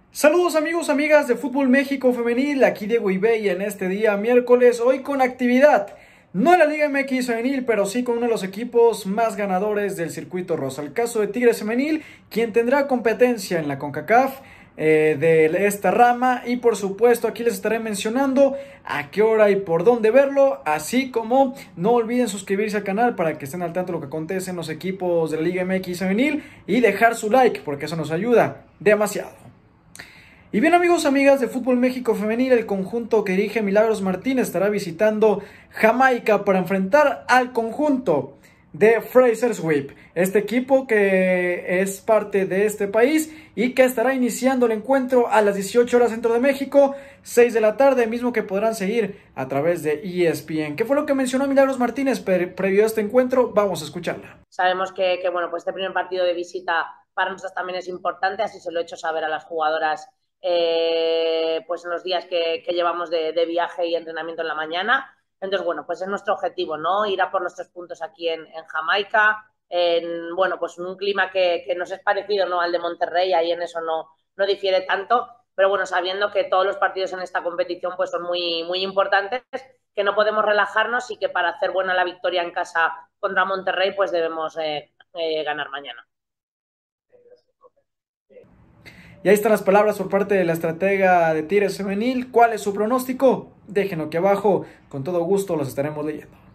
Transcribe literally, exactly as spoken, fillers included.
Saludos amigos, amigas de Fútbol México Femenil, aquí Diego Ibey en este día miércoles, hoy con actividad, no en la Liga M X Femenil, pero sí con uno de los equipos más ganadores del circuito rosa, el caso de Tigres Femenil, quien tendrá competencia en la CONCACAF eh, de esta rama, y por supuesto aquí les estaré mencionando a qué hora y por dónde verlo, así como no olviden suscribirse al canal para que estén al tanto de lo que acontece en los equipos de la Liga M X Femenil y dejar su like porque eso nos ayuda demasiado. Y bien amigos, amigas de Fútbol México Femenil, el conjunto que dirige Milagros Martínez estará visitando Jamaica para enfrentar al conjunto de Fraser Sweep, este equipo que es parte de este país y que estará iniciando el encuentro a las dieciocho horas centro de México, seis de la tarde, mismo que podrán seguir a través de E S P N. ¿Qué fue lo que mencionó Milagros Martínez pre previo a este encuentro? Vamos a escucharla. Sabemos que, que bueno, pues este primer partido de visita para nosotros también es importante, así se lo he hecho saber a las jugadoras eh, pues en los días que, que llevamos de, de viaje y entrenamiento en la mañana. Entonces, bueno, pues es nuestro objetivo, ¿no? Ir a por los tres puntos aquí en, en Jamaica, en, bueno, pues en un clima que, que nos es parecido, ¿no?, al de Monterrey, ahí en eso no, no difiere tanto, pero bueno, sabiendo que todos los partidos en esta competición pues son muy, muy importantes, que no podemos relajarnos y que para hacer buena la victoria en casa contra Monterrey pues debemos eh, eh, ganar mañana. Y ahí están las palabras por parte de la estratega de Tigres Femenil. ¿Cuál es su pronóstico? Déjenlo aquí abajo, con todo gusto los estaremos leyendo.